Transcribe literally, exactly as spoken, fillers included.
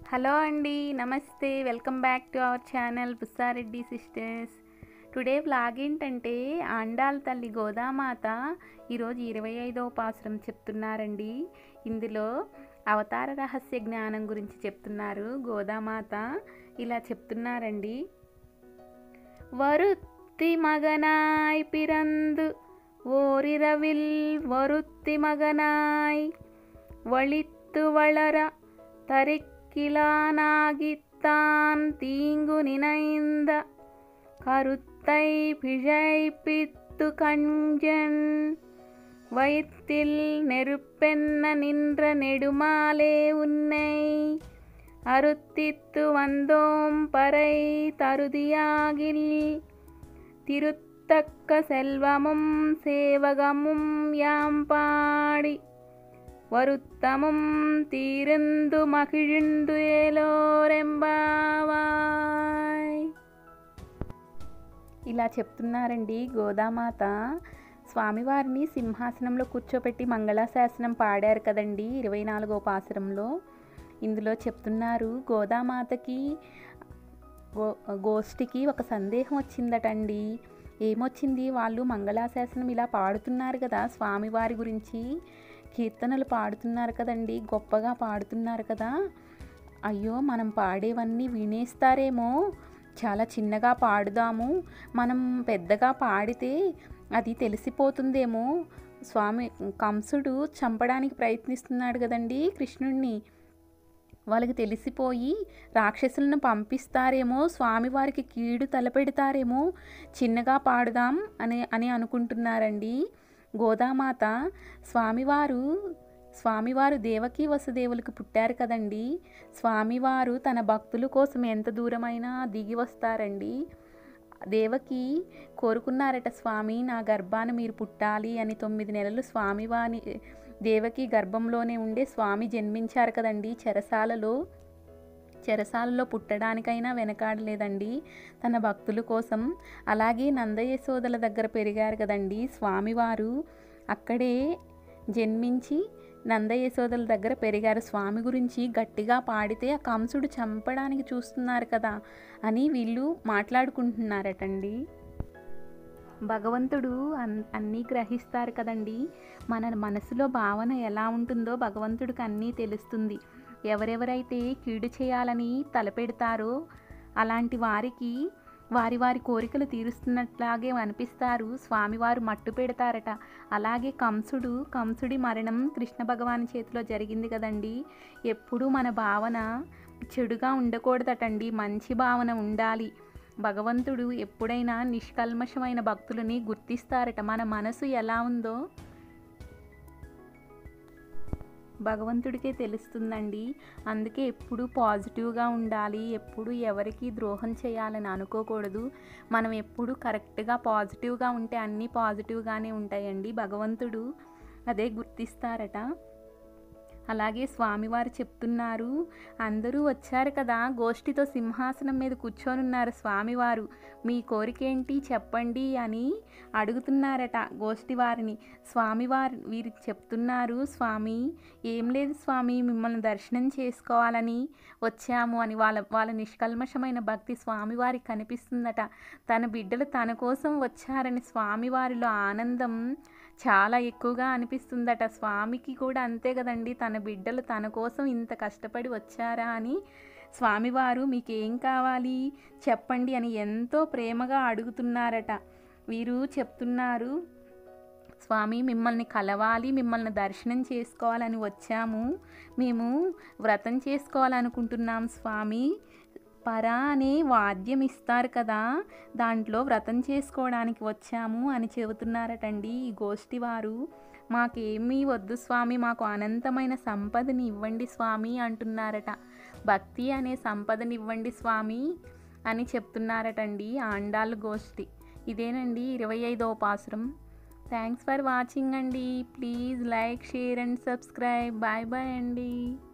Hello అండి, నమస్తే. Welcome back to our channel Bussareddy sisters. Today vlog ఏంటంటే ఆండాళ్ళ తల్లి గోదామాత ఈరోజు ఇరవై ఐదవ పాసురం చెప్తున్నారండి. ఇందులో అవతార రహస్య జ్ఞానం గురించి చెప్తున్నారు. గోదామాత ఇలా చెప్తున్నారండి. వరుత్తి మగనాయ్ పిరందు ఓరిరవిల్ వరుత్తి మగనాయ్ వళిత్తు వళర தரிக்கிலானாகித்தான் தீங்கு நினைந்த கருத்தை பிழைப்பித்து கஞ்சன் வயிற்றில் நெருப்பென்ன நின்ற நெடுமாலே உன்னை அருத்தித்து வந்தோம் பறை தருதியாகில் திருத்தக்க செல்வமும் சேவகமும் யாம் பாடி వరుత్తమం తీరందు మకిళిందు ఏలోరెంబావాయ్. ఇలా చెప్తున్నారండి. గోదామాత స్వామివారిని సింహాసనంలో కూర్చోపెట్టి మంగళాశాసనం పాడారు కదండి ఇరవై నాలుగో పాసురంలో. ఇందులో చెప్తున్నారు, గోదామాతకి గో గోష్ఠికి ఒక సందేహం వచ్చిందటండి. ఏమొచ్చింది? వాళ్ళు మంగళాశాసనం ఇలా పాడుతున్నారు కదా, స్వామివారి గురించి కీర్తనలు పాడుతున్నారు కదండి, గొప్పగా పాడుతున్నారు కదా. అయ్యో, మనం పాడేవన్నీ వినేస్తారేమో, చాలా చిన్నగా పాడుదాము, మనం పెద్దగా పాడితే అది తెలిసిపోతుందేమో. స్వామి కంసుడు చంపడానికి ప్రయత్నిస్తున్నాడు కదండి కృష్ణుడిని. వాళ్ళకి తెలిసిపోయి రాక్షసులను పంపిస్తారేమో, స్వామివారికి కీడు తలపెడతారేమో, చిన్నగా పాడుదాం అని అని అనుకుంటున్నారండి. గోదామాత స్వామివారు స్వామివారు దేవకీ వసుదేవులకు పుట్టారు కదండి. స్వామివారు తన భక్తుల కోసం ఎంత దూరమైనా దిగి వస్తారండి. దేవకి కోరుకున్నారట, స్వామి నా గర్భాన మీరు పుట్టాలి అని. తొమ్మిది నెలలు స్వామివారి దేవకి గర్భంలోనే ఉండే స్వామి జన్మించారు కదండి చెరసాలలో. చెరసాలలో పుట్టడానికైనా వెనకాడలేదండి తన భక్తుల కోసం. అలాగే నందయశోదల దగ్గర పెరిగారు కదండి స్వామివారు. అక్కడే జన్మించి నందయశోదల దగ్గర పెరిగారు. స్వామి గురించి గట్టిగా పాడితే ఆ కంసుడు చంపడానికి చూస్తున్నారు కదా అని వీళ్ళు మాట్లాడుకుంటున్నారటండి. భగవంతుడు అన్ అన్నీ గ్రహిస్తారు కదండి. మన మనసులో భావన ఎలా ఉంటుందో భగవంతుడికి అన్నీ తెలుస్తుంది. ఎవరెవరైతే కీడు చేయాలని తలపెడతారో అలాంటి వారికి వారి వారి కోరికలు తీరుస్తున్నట్లాగే అనిపిస్తారు. స్వామివారు మట్టు పెడతారట. అలాగే కంసుడు కంసుడి మరణం కృష్ణ భగవాన్ చేతిలో జరిగింది కదండి. ఎప్పుడూ మన భావన చెడుగా ఉండకూడదటండి, మంచి భావన ఉండాలి. భగవంతుడు ఎప్పుడైనా నిష్కల్మషమైన భక్తులని గుర్తిస్తారట. మన మనసు ఎలా ఉందో భగవంతుడికే తెలుస్తుందండి. అందుకే ఎప్పుడు పాజిటివ్గా ఉండాలి, ఎప్పుడు ఎవరికి ద్రోహం చేయాలని అనుకోకూడదు. మనం ఎప్పుడు కరెక్ట్గా పాజిటివ్గా ఉంటే అన్నీ పాజిటివ్గానే ఉంటాయండి. భగవంతుడు అదే గుర్తిస్తారట. అలాగే స్వామివారు చెప్తున్నారు, అందరూ వచ్చారు కదా గోష్ఠితో సింహాసనం మీద కూర్చొని ఉన్నారు స్వామివారు, మీ కోరికేంటి చెప్పండి అని అడుగుతున్నారట గోష్ఠి వారిని. స్వామివారు వీరికి చెప్తున్నారు, స్వామి ఏం లేదు స్వామి, మిమ్మల్ని దర్శనం చేసుకోవాలని వచ్చాము అని. వాళ్ళ వాళ్ళ నిష్కల్మషమైన భక్తి స్వామివారికి కనిపిస్తుందట. తన బిడ్డలు తన కోసం వచ్చారని స్వామివారిలో ఆనందం చాలా ఎక్కువగా అనిపిస్తుందట. స్వామికి కూడా అంతే కదండి, తన బిడ్డలు తన కోసం ఇంత కష్టపడి వచ్చారా అని. స్వామివారు మీకేం కావాలి చెప్పండి అని ఎంతో ప్రేమగా అడుగుతున్నారట. వీరు చెప్తున్నారు, స్వామి మిమ్మల్ని కలవాలి, మిమ్మల్ని దర్శనం చేసుకోవాలని వచ్చాము, మేము వ్రతం చేసుకోవాలనుకుంటున్నాం స్వామి. పరా అనే వాద్యం ఇస్తారు కదా, దాంట్లో వ్రతం చేసుకోవడానికి వచ్చాము అని చెబుతున్నారటండి ఈ గోష్ఠి వారు. మాకేమీ వద్దు స్వామి, మాకు అనంతమైన సంపదని ఇవ్వండి స్వామి అంటున్నారట. భక్తి అనే సంపదని ఇవ్వండి స్వామి అని చెప్తున్నారటండి ఆండాళ్ళ గోష్ఠి. ఇదేనండి ఇరవై ఐదవ పాసురం. థ్యాంక్స్ ఫర్ వాచింగ్ అండి. Please like, share and subscribe. Bye bye అండి.